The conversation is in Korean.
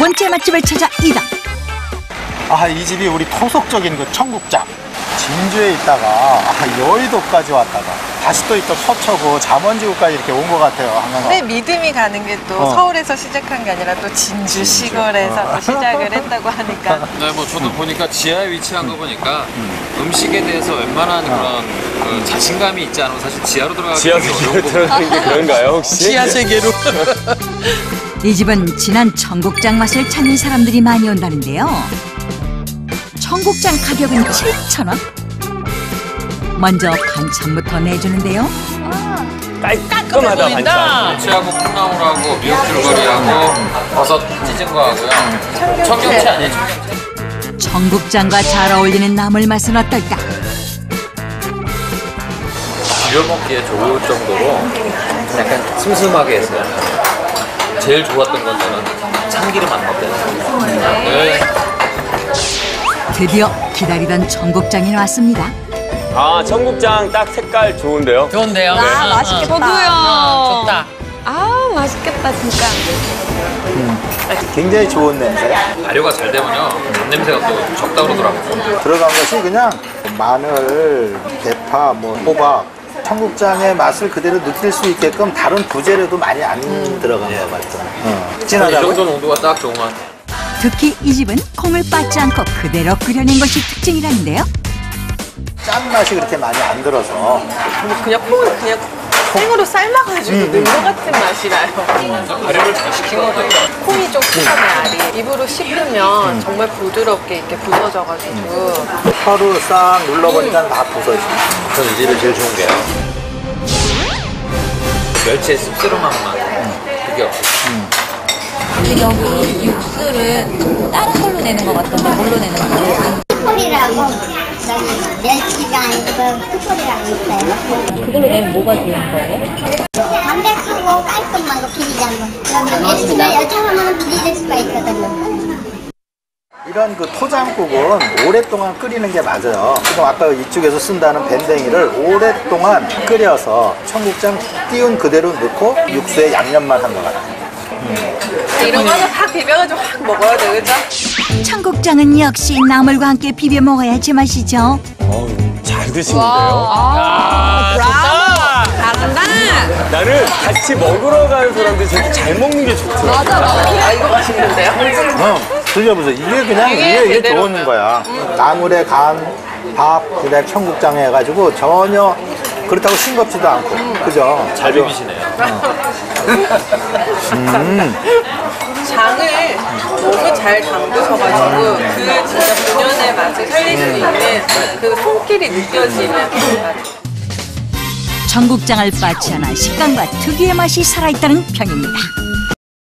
번째 맛집을 찾아 이동. 아, 이 집이 우리 토속적인 그 청국장. 진주에 있다가 여의도까지 왔다가 다시 또 서초구 잠원지구까지 이렇게 온 것 같아요. 한강. 근데 믿음이 가는 게 또 서울에서 시작한 게 아니라 또 진주 시골에서 또 시작을 했다고 하니까. 네, 뭐 저도 보니까 지하에 위치한 거 보니까 음식에 대해서 웬만한 그런 그 자신감이 있지 않으면 사실 지하로 들어가기 지하 세계로 들어가는 게 그런가요, 혹시? 지하 세계로. 이 집은 진한 청국장 맛을 찾는 사람들이 많이 온다는데요. 청국장 가격은 7,000원. 먼저 반찬부터 내주는데요. 깔끔하다, 반찬. 김치하고 콩나물하고 미역줄거리하고 버섯 찢은 거 하고요. 청경채 아니에요, 청경채. 청국장과 잘 어울리는 나물 맛은 어떨까? 비벼 먹기에 좋을 정도로 약간 슴슴하게 했어요. 제일 좋았던 건 저는 참기름 안 넣었대요. 네. 드디어 기다리던 청국장이 나왔습니다. 아, 청국장 딱 색깔 좋은데요? 좋은데요? 아, 맛있겠다. 저도요. 좋다. 아, 맛있겠다, 진짜. 굉장히 좋은 냄새. 발효가 잘 되면요, 잡냄새가 또 적다 그러더라고요. 들어간 것이 그냥 마늘, 대파, 호박. 청국장의 맛을 그대로 느낄 수 있게끔 다른 부재료도 많이 안 들어간 것 같아요. 이 진하다고? 정도 농도가 딱 좋은 것 같아요. 특히 이 집은 콩을 빻지 않고 그대로 끓여낸 것이 특징이라는데요. 짠맛이 그렇게 많이 안 들어서 그냥 콩을 그냥 생으로 삶아가지고 넣은 것 같은 맛이라요. 발효를 잘 시킨 것 같아요. 콩이 좀 크잖아요, 알이. 입으로 씹으면 정말 부드럽게 이렇게 부서져가지고. 혀로 싹 눌러보니까 다 부서지고. 저는 이 집에 제일 좋은 게요. 멸치의 씁쓸한 맛만. 그게 없어요. 근데 여기 육수를 다른 걸로 내는 것 같던데 뭘로 내는 거예요? 숯불이라고 저기 멸치가 아니고 숯불이라고 있어요. 그걸로 내면 뭐가 좋은 거예요? 담백하고 깔끔한 거 비리자는 거. 그러면 멸치가 여차하면 비릴 수가 있거든요. 이런 그 토장국은 오랫동안 끓이는 게 맞아요. 지금 아까 이쪽에서 쓴다는 밴댕이를 오랫동안 끓여서 청국장 띄운 그대로 넣고 육수에 양념만 한 것 같아요. 이런 거는 확 비벼가지고 확 먹어야 돼, 그죠? 청국장은 역시 나물과 함께 비벼 먹어야 제맛이죠. 잘 드시는데요? 좋다. 잘한다. 나는 같이 먹으러 가는 사람들이 저렇게 잘 먹는 게 좋더라고요. 맞아. 아, 이거 맛있는데요? 드셔보세요. 이게 그냥 이게 좋은 거야. 나물에 간, 밥, 그다음에 청국장 해가지고 전혀 그렇다고 싱겁지도 않고, 그죠? 잘 비비시네요. 장을 너무 잘 담그셔가지고 그 진짜 본연의 맛을 살릴 수 있는 그 손길이 느껴지는 맛. 청국장을 빻지 않아 식감과 특유의 맛이 살아있다는 평입니다.